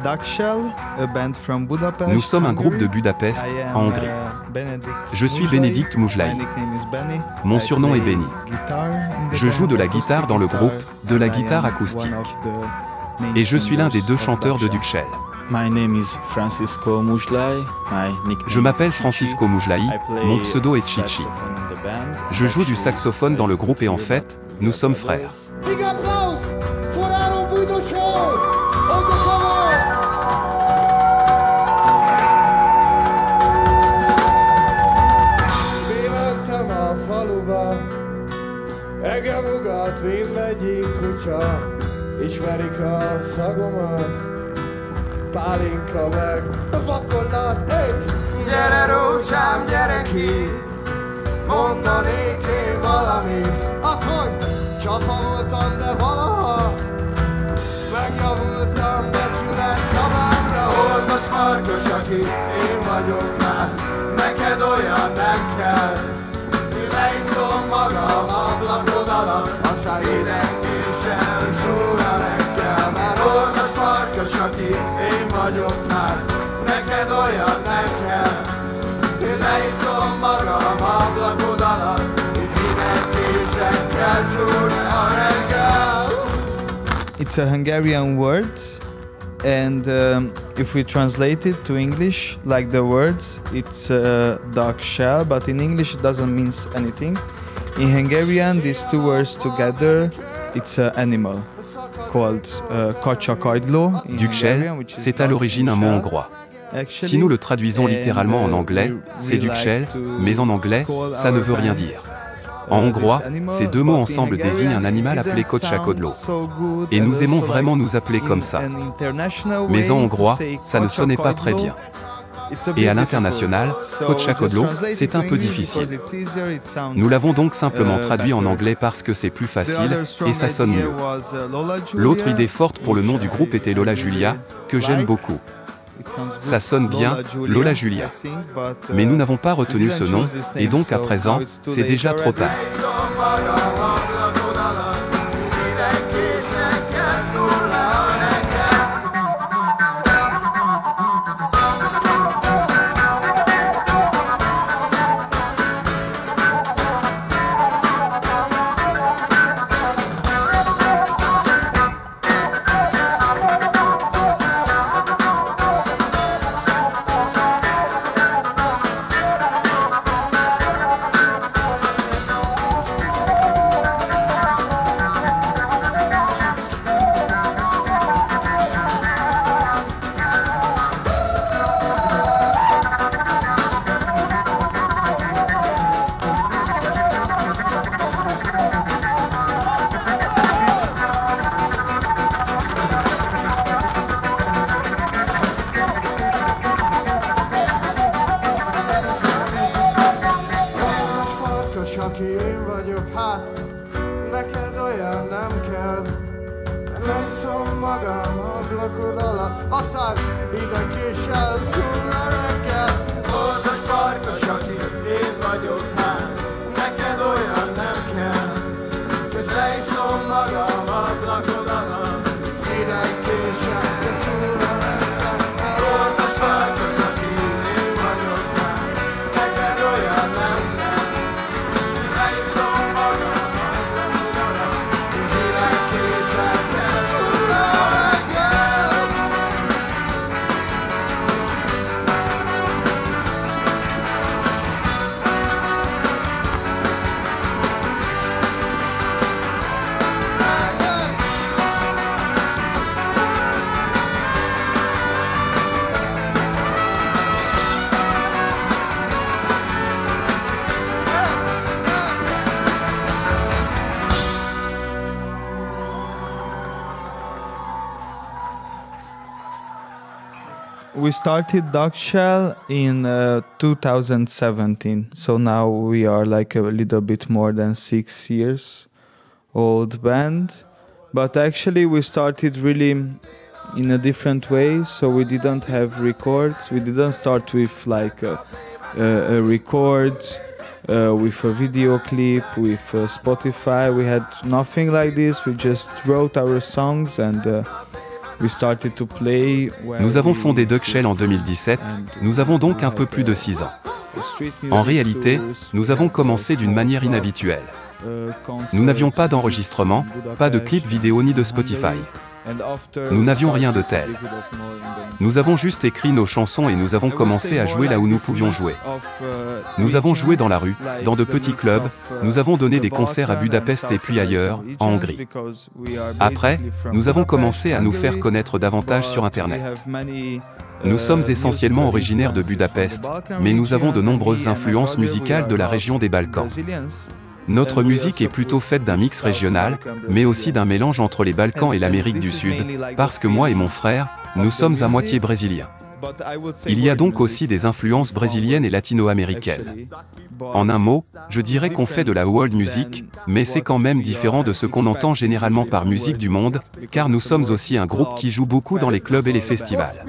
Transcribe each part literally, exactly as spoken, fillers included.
Nous sommes un groupe de Budapest, en Hongrie. Je suis Benedict Mujlai. Mon surnom est Benny. Je joue de la guitare dans le groupe, de la guitare acoustique. Et je suis l'un des deux chanteurs de Duxelles. Je m'appelle Francisco Mujlai, mon pseudo est Chichi. Je joue du saxophone dans le groupe et en fait, nous sommes frères. Engem ugat mindegyik kutya, ismerik a szagomat, pálinka meg vakolat. Hey! Gyere rózsám, gyere ki, mondanék én valamit. Az, hogy csafa voltam, de valaha megjavultam, becsület szavámra. Oldas farkas, aki én vagyok már, neked olyan nem kell. Leiszom magam ablakod alatt, aztán idegenkésen szúr a reggel. Mert oldas farkas, aki én vagyok már, neked olyan nem kell. Én leiszom magam ablakod alatt, és idegenkésen kell szúr a reggel. It's a Hungarian word, and um, if we translate it to English, like the words, it's a dark shell, but in English it doesn't mean anything. In Hungarian, these two words together, it's an animal called uh, kacsakagyló. Duxelles, c'est à l'origine un mot hongrois. Si nous le traduisons littéralement en anglais, c'est Duxelles, mais en anglais, ça ne veut rien dire. En hongrois, ces deux mots ensemble désignent un animal appelé kacsakagyló. Et nous aimons vraiment nous appeler comme ça. Mais en hongrois, ça ne sonnait pas très bien. Et à l'international, kacsakagyló, c'est un peu difficile. Nous l'avons donc simplement traduit en anglais parce que c'est plus facile, et ça sonne mieux. L'autre idée forte pour le nom du groupe était Lola Julia, que j'aime beaucoup. Ça sonne bien, Lola Julia. Mais nous n'avons pas retenu ce nom, et donc à présent, c'est déjà trop tard. Aki én vagyok, hát neked olyan nem kell. Leiszom magam ablakod alatt, aztán idegenkésen szúr a reggel. Oldas farkas, aki én vagyok, hát neked olyan nem kell. Köz leiszom magam ablakod alatt, idegenkésen szúr a reggel. Oldas farkas, aki én vagyok, hát neked olyan nem kell. We started Duxelles in uh, two thousand seventeen, so now we are like a little bit more than six years old band. But actually we started really in a different way, so we didn't have records. We didn't start with like a, a, a record, uh, with a video clip, with uh, Spotify. We had nothing like this. We just wrote our songs and uh, Nous avons fondé Duckshell en deux mille dix-sept, nous avons donc un peu plus de six ans. En réalité, nous avons commencé d'une manière inhabituelle. Nous n'avions pas d'enregistrement, pas de clip vidéo ni de Spotify. Nous n'avions rien de tel. Nous avons juste écrit nos chansons et nous avons commencé à jouer là où nous pouvions jouer. Nous avons joué dans la rue, dans de petits clubs, nous avons donné des concerts à Budapest et puis ailleurs, en Hongrie. Après, nous avons commencé à nous faire connaître davantage sur Internet. Nous sommes essentiellement originaires de Budapest, mais nous avons de nombreuses influences musicales de la région des Balkans. Notre musique est plutôt faite d'un mix régional, mais aussi d'un mélange entre les Balkans et l'Amérique du Sud, parce que moi et mon frère, nous sommes à moitié brésiliens. Il y a donc aussi des influences brésiliennes et latino-américaines. En un mot, je dirais qu'on fait de la world music, mais c'est quand même différent de ce qu'on entend généralement par musique du monde, car nous sommes aussi un groupe qui joue beaucoup dans les clubs et les festivals.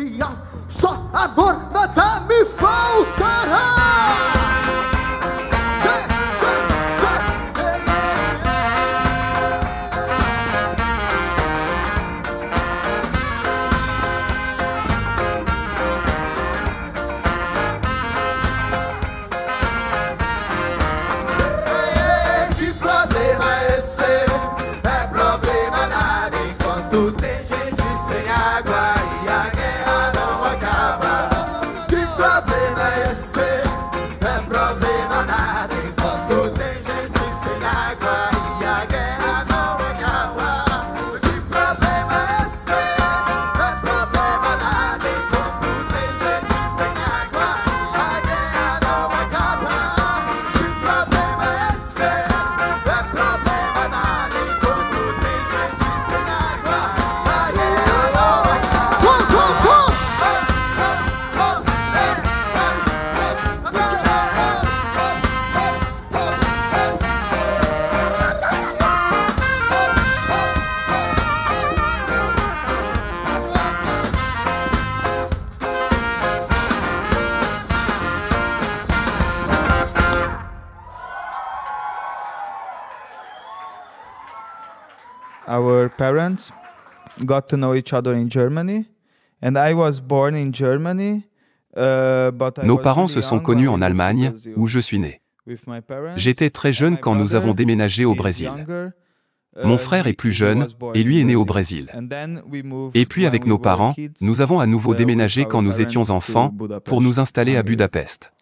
Our parents got to know each other in Germany, and I was born in Germany. Uh, but I Nos was parents really se sont young connus when en we moved to Allemagne, Brazil où je suis né. with my parents. J'étais très jeune My quand nous avons brother déménagé au is Brésil. younger. Uh, Mon frère est he- plus he jeune, was born et lui in est né au Brazil. Brésil. And then we moved Et puis when avec we nos were parents, kids, nous avons à nouveau uh, déménagé with quand our nous étions parents to enfants, Budapest, pour nous installer à Hungary. Budapest.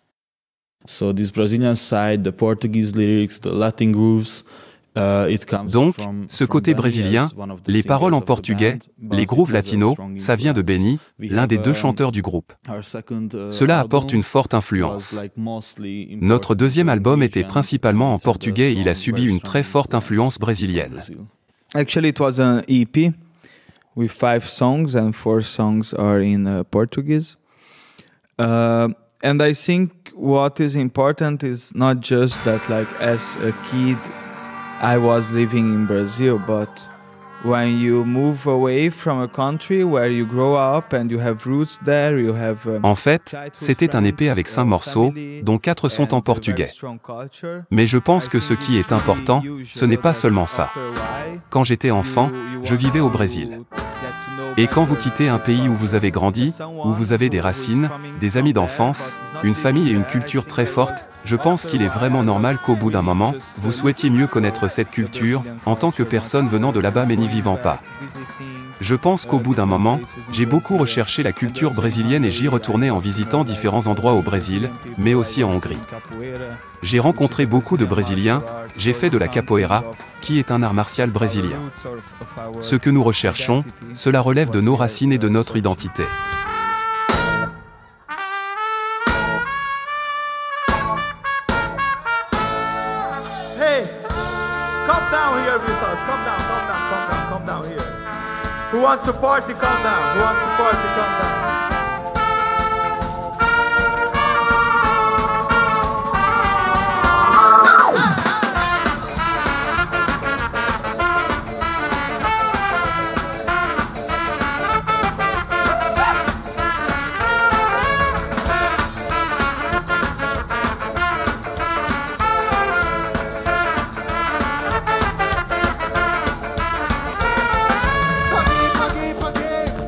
So this Brazilian side, the Portuguese lyrics, the Latin grooves, uh, it comes Donc, from, ce from côté Benny brésilien, as one of the les paroles en singers of the portugais, band, but les it grooves was a latinos, strong ça vient de influence. Benny, We l'un have, des deux um, chanteurs du groupe. our second, uh, Cela apporte album une forte was influence. like mostly in Notre Portuguese deuxième and album était English, principalement en and it had a portugais et il a strong, subi very une strong très forte influence from brésilienne. Brazil. Actually, it was an E P with five songs, and four songs are in uh, Portuguese. Uh, and I think what is important is not just that, like, as a kid, I was living in Brazil, but when you move away from a country where you grow up and you have roots there, you have um, En fait, childhood c'était un E P friends, avec cinq uh, morceaux, family, dont quatre sont and en a very portugais. strong culture. Mais je pense I que think ce qui it's est important, really ce n'est pas usual seulement that ça. after a while, Quand j'étais enfant, you- you je want vivais au to Brésil. get to know Et quand vous better quittez un this pays où vous culture. avez grandi, où vous avez des racines, des amis d'enfance, une famille et une culture très forte, je pense qu'il est vraiment normal qu'au bout d'un moment, vous souhaitiez mieux connaître cette culture, en tant que personne venant de là-bas mais n'y vivant pas. Je pense qu'au bout d'un moment, j'ai beaucoup recherché la culture brésilienne et j'y retournais en visitant différents endroits au Brésil, mais aussi en Hongrie. J'ai rencontré beaucoup de Brésiliens, j'ai fait de la capoeira, qui est un art martial brésilien. Ce que nous recherchons, cela relève de nos racines et de notre identité. Hey, come down here with us. Come down, come down, come down, come down here. Who wants to party, come down. Who wants to party, come down. Pagi, pagi, pagi.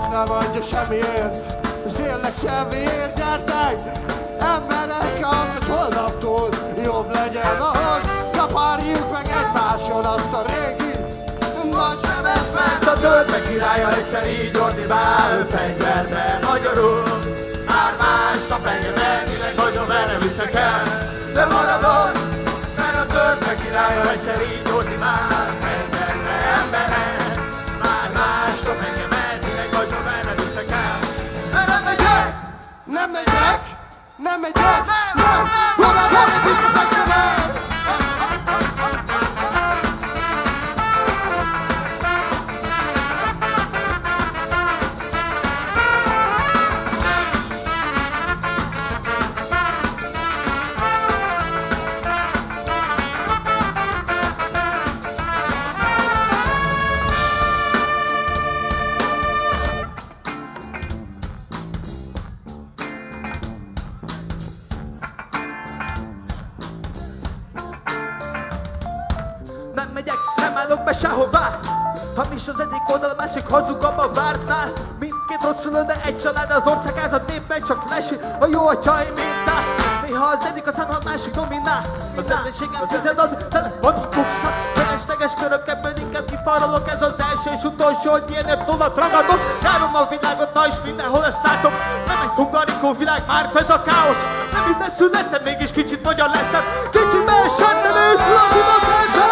azt nem adja semmiért, és tényleg semmiért, gyertek! Emberek az, hogy holnaptól jobb legyen ahhoz, kaparjuk meg egymáson azt a régi nagy sebet, mert a törpe királya egyszer így ordibál, fegyverbe magyarul. Már másnap engem elvileg hagyom, el nem viszek el, de maradod, mert a törpe királya egyszer így ordibál, fegyverbe emberek. Már másnap engem elvileg hagyom, el nem viszek el, de nem megyek, nem megyek, nem megyek, nem, hova van, visszafekszenek! Nem megyek, nem állok be sehová. Hamis az egyik oldal, a másik hazugom a vártnál. Mindkét rosszul, de egy család, az országázat népben csak lesi a jó atyai mintát. Néha az egyik a szán, a másik dominál. Az ellenségem közel az, tele van a bukszak. Felesleges körök, ebből inkább kifarolok. Ez az első és utolsó, hogy ilyenebb tolat ragadok. Járom a világot, ma is mindenhol ezt látom. Nem egy hungarikó világ, már ez a káosz. Nem minden születtem, mégis kicsit magyar lettem. Kicsiben settem és lakimat lettem.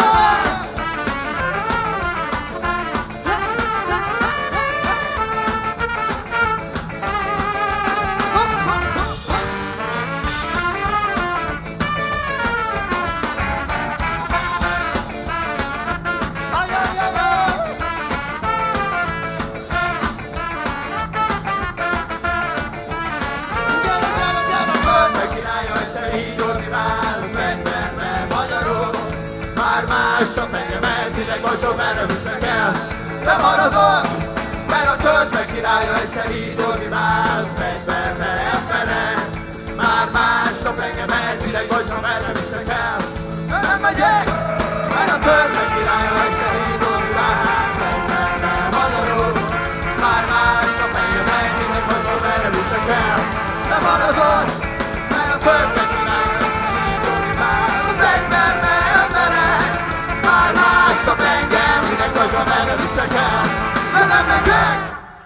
Másnap engem elvileg hagyom, el nem visznek el, de maradok, mert a törpe királya egyszer így ordibál, fegyverbe emberek. Már másnap engem elvileg hagyom, el nem visznek el, de nem megyek, mert a törpe királya egyszer így ordibál, fegyverbe magyarul. Már másnap engem elvileg hagyom, el nem visznek el, de maradok, mert a törpe királya egyszer így ordibál, fegyverbe emberek. Már másnap engem minek hagyom, el nem viszek el, de nem megyek.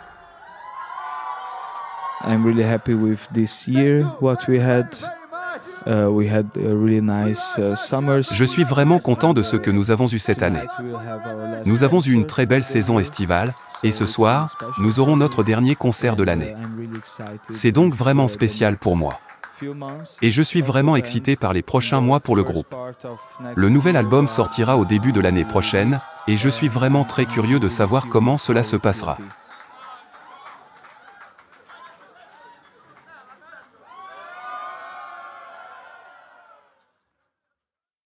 I'm really happy with this year, what we had. Uh, we had a really nice uh, summers. Je suis vraiment content de ce que nous avons eu cette année. Nous avons eu une très belle saison estivale, et ce soir, nous aurons notre dernier concert de l'année. C'est donc vraiment spécial pour moi. Et je suis vraiment excité par les prochains mois pour le groupe. Le nouvel album sortira au début de l'année prochaine, et je suis vraiment très curieux de savoir comment cela se passera.